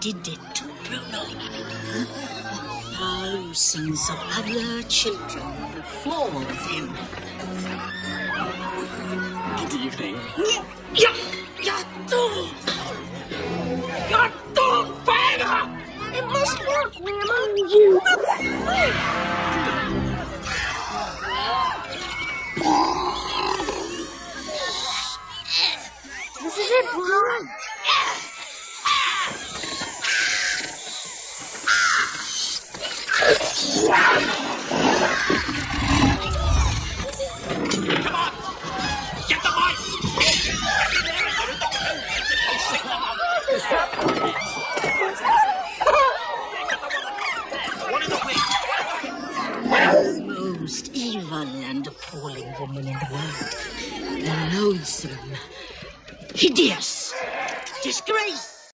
did it to Bruno. Thousands of other children on the floor with him. Good evening. You're too fire! It must work, This is it, Bruno. Come on! Get the mice! The most evil and appalling woman in the world. The loathsome, hideous